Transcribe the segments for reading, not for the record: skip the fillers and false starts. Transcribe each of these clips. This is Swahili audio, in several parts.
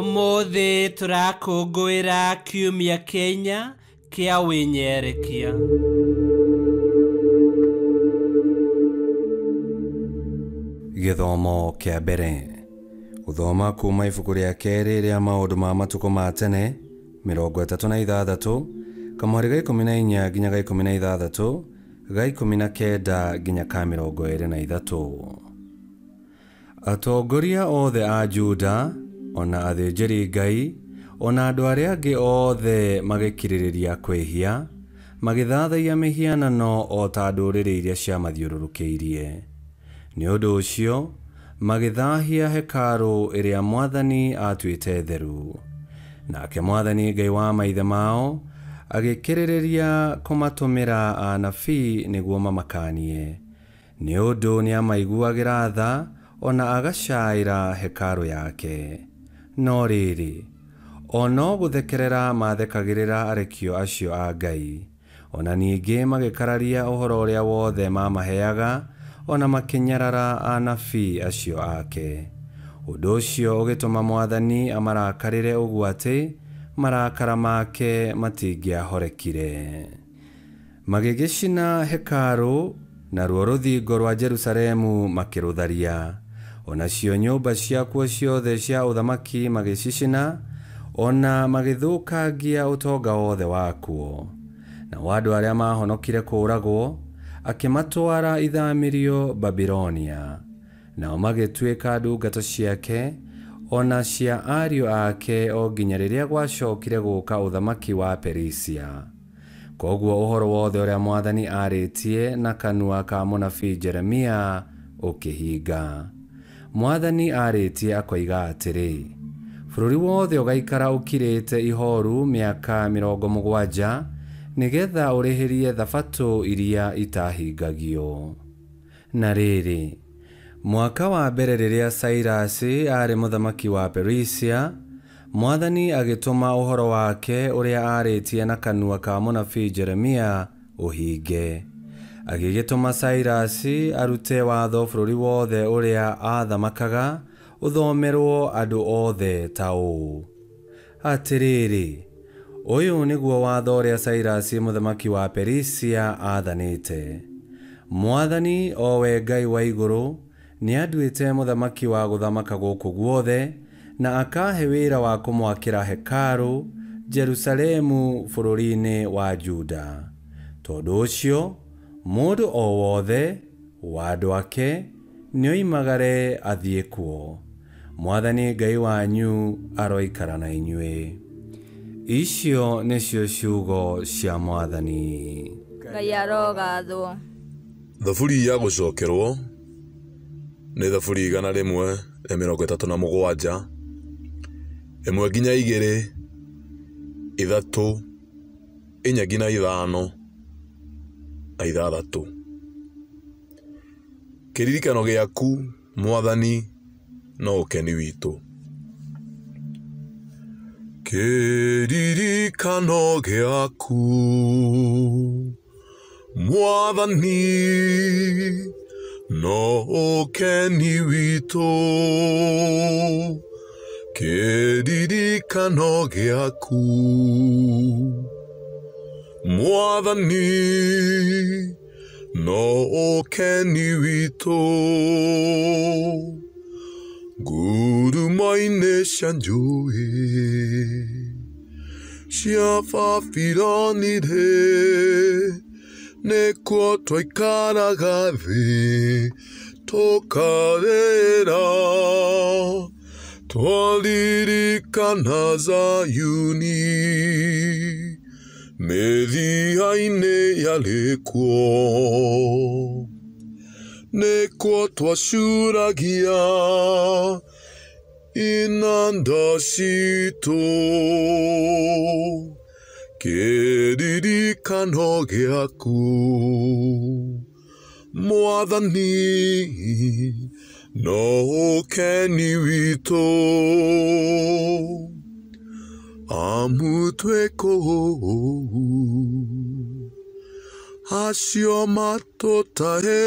Ũmũthĩ tũrakũngũĩra kiumia Kenya kĩa wĩnyerekia. Gĩthomo kĩa mbere. Gũthoma kuma ibuku rĩa kerĩ rĩa maũndũ ma matukũ ma tene 36 kamweri ga 14 nginya ga 16 ga 19 nginya ka 23. Atongoria othe a Juda ona athĩnjĩri Ngai ona andũ arĩa angĩ othe magĩkirĩrĩria kwĩhia magĩthathaiya mĩhianano o ta ndũrĩrĩ iria ciamathiũrũrũkĩirie. Nĩ ũndũ ũcio magĩthahia hekarũ ĩrĩa Mwathani atuĩte theru. Nake Mwathani Ngai wa maithe mao agĩkĩrĩrĩria kũmatũmĩra anabii nĩguo mamakanie. Nĩ ũndũ nĩamaiguagĩra tha ona agacaĩra hekarũ yake. No rĩrĩ, ono gũthekerera mathekagĩrĩra arekio acio a Ngai. Ona ningĩ magĩkararia ũhoro ũrĩa wothe mamaheaga ona makinyarara anabii acio ake. Ũndũ ũcio ũgĩtũma Mwathani amarakarĩre ũguo atĩ marakara make matingĩahorekire. Magĩgĩcina hekarũ naruo rũthingo rwa Jerusalemu makĩrũtharia. Onacio nyũmba ciakuo ciothe cia ũthamaki magĩcicina ona magĩthũkangia ũtonga wothe wakuo. Na andũ arĩa mahonokire kũũragwo akĩmatwara ithamĩrio Babilonia. Nao magĩtuĩka ndungata ciake ona cia ariũ ake o nginya rĩrĩa gwacokire gũka ũthamaki wa Perisia. Koguo ũhoro wothe ũrĩa Mwathani arĩtie na kanua ka mũnabii Jeremia ũkĩhinga. Mwathani arĩtie akoiga atĩrĩ, bũrũri wothe ũgaikara ũkirĩte ihoru mĩaka 70 nĩgetha ũrĩhĩrie thabatũ iria itahingagio. Na rĩrĩ, mwaka wa mbere rĩrĩa Cyrus arĩ mũthamaki wa Perisia, Mwathani agĩtũma ũhoro wake ũrĩa arĩtie na kanua ka mũnabii Jeremia ũhinge. Agĩgĩtũma Cyrus arute watho bũrũri wothe ũrĩa athamakaga ũthomerwo andũ othe ta ũũ. Atĩrĩrĩ, ũyũ nĩguo watho ũrĩa Cyrus mũthamaki wa Perisia athanĩte. Mwathani o we Ngai wa igũrũ nĩanduĩte mũthamaki wa gũthamaka gũkũ guothe na akahe wĩra wa kũmwakĩra hekarũ Jerusalemu bũrũri-inĩ wa Juda. Tondũ ũcio mũndũ o wothe wa andũ ake nĩoimagare athiĩ kuo. Mwathani Ngai wanyu aroikara na inyuĩ. Icio nĩcio ciugo cia Mwathani. Ngai arogathwo. Thaburi ya gũcokerwo nĩ thaburi 137 1 nginya 2 3 4 nginya 5 na 6. Kĩririkano gĩaku Mwathani no ũkeni witũ. Kĩririkano gĩaku Mwathani no ũkeni witũ. Kĩririkano gĩaku Mwathani no ũkeni witũ. Ngurumo-inĩ cia njũĩ cia Babironi nĩkuo twaikaraga thĩ tũkarĩra, twaririkana Zayuni mĩthia-inĩ yarĩ kuo. Nĩkuo twacuragia inanda citũ. Kĩririkano gĩaku Mwathani no ũkeni witũ. Amutwe kũu acio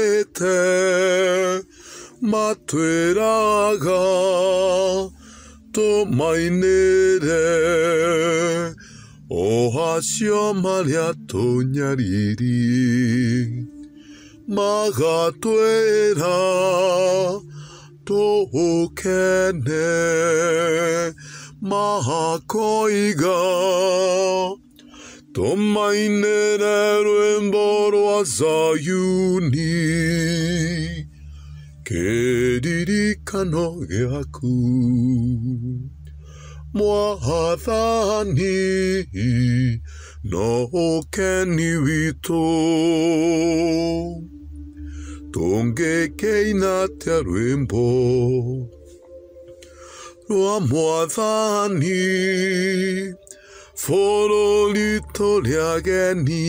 matũtahĩte matwĩraga Tomainere o hasio malia tonyariri magatuera to kene mahakoiga Tomainere ruemboro azayuni keririka no geaku Mwathani no keni wito Tongekeina te rwimbo Rwa Mwathani Fororito riageni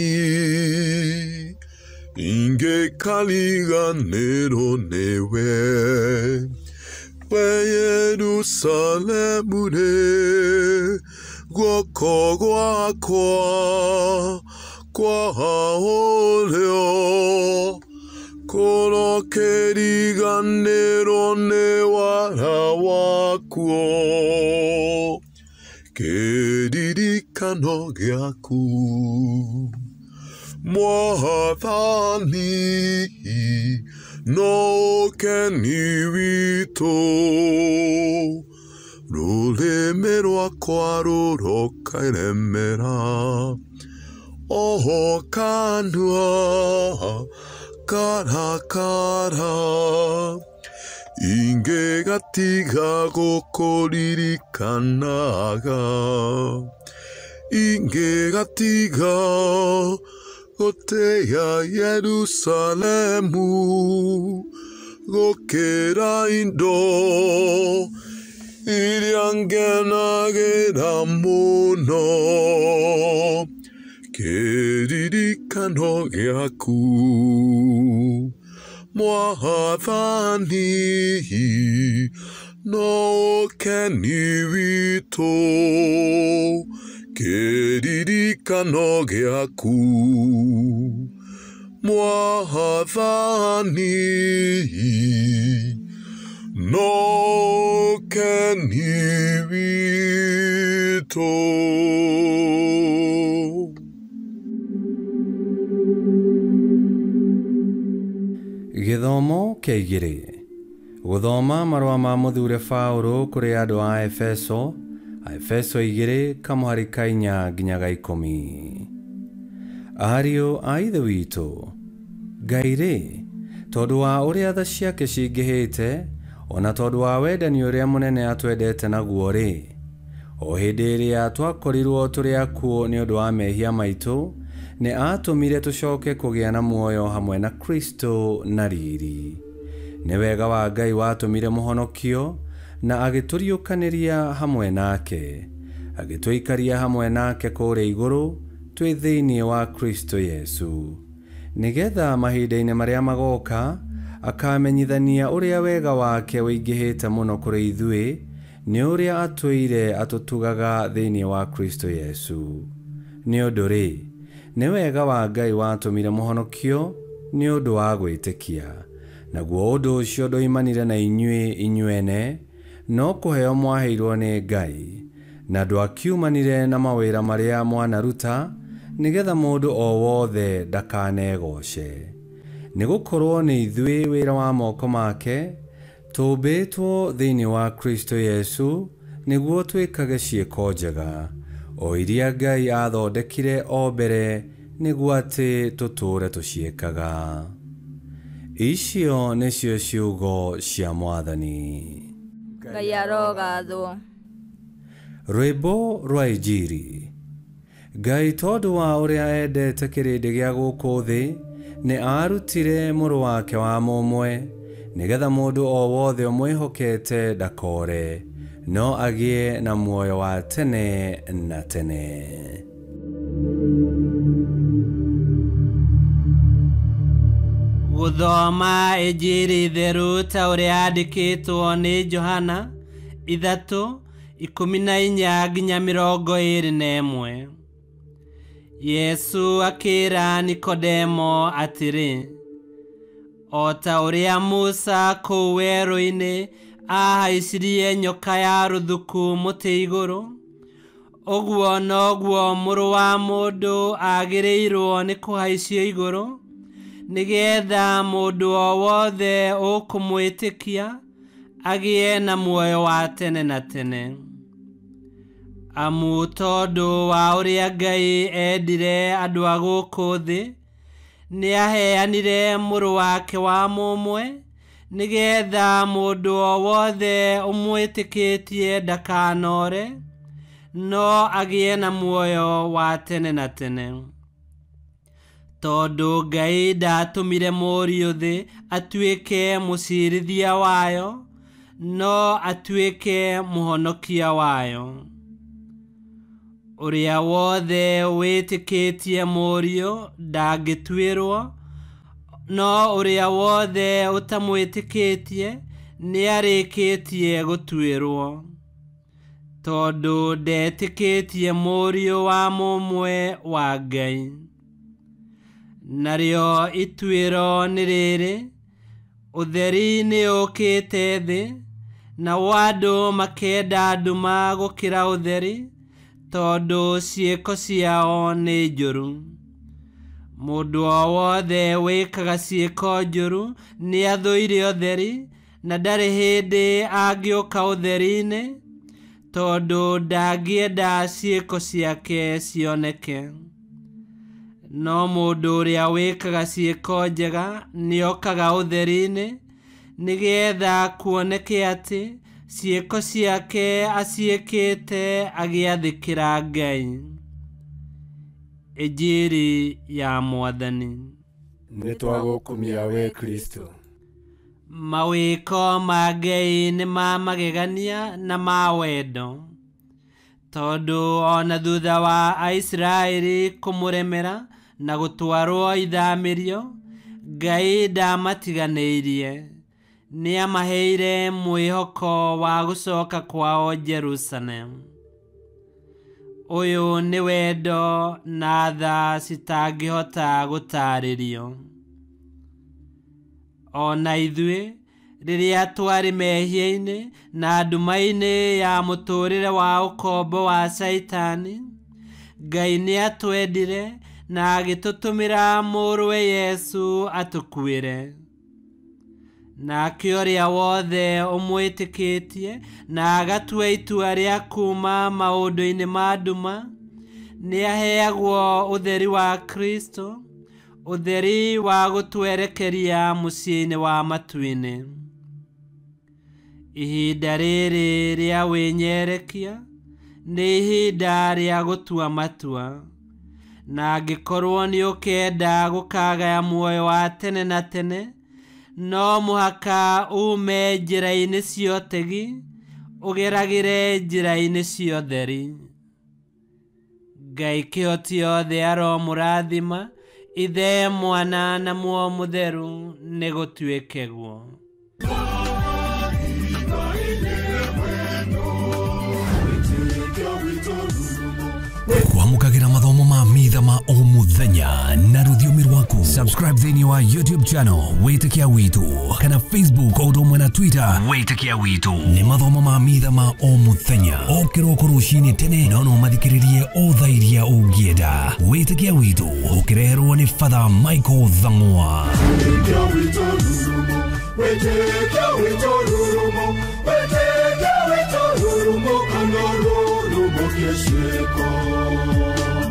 Inge kaliganero newe Yerusalemu ne Gwoko gwakwa Kwa haoleo Koro keriganero ne wara wakuo Keririka no gyaku Mwathani no keni wito Ruleme rwakwa rurokairemera Oho kanua karakara Inge gatiga gokoririkanaga Inge gatiga goteya Yerusalemu Gokera indo Iriangenagera muno Keririka no gyaku Mwathani no keni wito Keririka no gyaku Mwathani no keni wito Githomo keigiri guthoma marua ma muthure Paulo kuri andu a Efeso igiri kamuhari kainya nginya ga 10 Ariũ a ithe witũ Ngai tondu wa uria tha ciake cingihite ona tondu wa wendani uria munene atwendete naguo o hindi iria twakorirwo turi akuo ni undu wa mehia maitu ne atumire tucoke kugia na muoyo hamwe na Kristo na riri ne wega wa Ngai watumire muhonokio na agituriukaniria hamwe nake agituikaria hamwe nake kure iguru twi thiini wa Kristo Yesu nigetha mahinda-ini maria magoka akamenyithania uria wega wake wingihite muno kuri ithui ni uria atwire atutugaga thiini wa Kristo Yesu ni undu ni wega wa Ngai watumire muhonokio ni undu wa gwitikia naguo undu ucio ndoimanire na inyuene no kuheo mwaheirwo ni Ngai na ndwakiumanire na mawira maria mwanaruta nigetha mundu o wothe ndakanegoce nigukorwo ni ithui wira wa moko make tubitwo thiini wa Kristo Yesu niguo twikage ciiko njega o iria Ngai athondekire o mbere niguo ati tuture tuciikaga icio nicio ciugo cia Mwathani Ngai arogathwo Rwimbo rwa Injiri Ngai tondu wa uria endete kirindi gia guku thi ni arutire muru wake wa mumwe nigetha mundu o wothe umwihokete ndakore no agie na muoyo wa tene na tene Guthoma Injiri theru ta uria yandikitwo ni Johana 3:14 nginya 21 Yesu akira Nikodemo atiri o ta uria Musa kuu werũ-inĩ ahaicirie nyoka ya ruthuku mũtĩ igũrũ. Ũguo noguo mũrũ wa mũndũ agĩrĩirwo nĩ kũhaicio igũrũ, nĩgetha mũndũ o wothe ũkũmwĩtĩkia agĩe na muoyo wa tene na tene. Amu tondũ wa ũrĩa Ngai endire andũ a gũkũ thĩ, nĩaheanire mũrũ wake wa mũmwe, nĩgetha mũndũ o wothe ũmwĩtĩkĩtie ndakanore, no agĩe na muoyo wa tene na tene. Tondũ Ngai ndatũmire mũriũ thĩ atuĩke mũciirithia wayo, no atuĩke mũhonokia wayo. Ũrĩa wothe wĩtĩkĩtie mũriũ ndangĩtuĩrwo, no ũrĩa wothe ũtamwĩtĩkĩtie nĩarĩkĩtie gũtuĩrwo, tondũ ndetĩkĩtie mũriũ wa mũmwe wa Ngai. Narĩo ituĩro nĩ rĩrĩ: ũtheri nĩũkĩte thĩ, nao andũ makenda nduma gũkĩra ũtheri, tondũ ciĩko ciao nĩ njũru. Mũndũ o wothe wĩkaga ciĩko njũru nĩathũire ũtheri, na ndarĩ hĩndĩ angĩũka ũtheri-inĩ, tondũ ndangĩenda ciĩko ciake cioneke. No mũndũ ũrĩa wĩkaga ciĩko njega nĩokaga ũtheri-inĩ, nĩgetha kuoneke atĩ ciĩko ciake aciĩkĩte agĩathĩkĩra Ngai. Injili ya Mwathani. Nĩtwagũkumia we Kristo. Mawĩko ma Ngai nĩ ma magegania na ma wendo, tondũ ona thutha wa Aisiraeli kũmũremera na gũtwarwo ithamĩrio, Ngai ndamatiganĩirie, nĩamaheire mwĩhoko wa gũcoka kwao Jerusalemu. Ũyũ nĩ wendo na tha citangĩhota gũtarĩrio. Ona ithuĩ rĩrĩa twarĩ mehia-inĩ na nduma-inĩ ya mũtũrĩre wa ũkombo wa Saitani, Ngai nĩatwendire na agĩtũtũmĩra mũrũwe Yesu atũkuĩre. Nake ũrĩa wothe ũmwĩtĩkĩtie na agatua itua rĩa kuma maũndũ-inĩ ma nduma, nĩaheagwo ũtheri wa Kristo, ũtheri wa gũtwerekeria mũciĩ-inĩ wa matu-inĩ. Ihinda rĩrĩ rĩa wĩnyerekia nĩ ihinda rĩa gũtua matua, na angĩkorwo nĩũkenda gũkagaya muoyo wa tene na tene, no mũhaka ume njĩra-inĩ cia ũtegi, ũgeragĩre njĩra-inĩ cia ũtheri. Ngai kĩhoti othe aromũrathima, Ithe, Mwana na Muoyo Mũtheru, nĩ gũtuĩke guo. Kwamũkagĩra mathomo ma mitha ma o mũthenya na rũthiomi rwaku. Subscribe thĩinĩ wa YouTube channel Wĩtĩkia Witũ, kana Facebook o ũndũ ũmwe na Twitter Wĩtĩkia Witũ. Nĩ mathomo ma mitha ma o mũthenya, o kĩroko rũcinĩ tene, no mathikĩrĩrie o thaa iria ũngĩenda. Wĩtĩkia Witũ ũkĩreherwo nĩ Father Michael Thang'wa. Wĩtĩkia Witũ rurumo, Wĩtĩkia Witũ rurumo, Wĩtĩkia Witũ rurumo, kana rurumo kĩciĩko.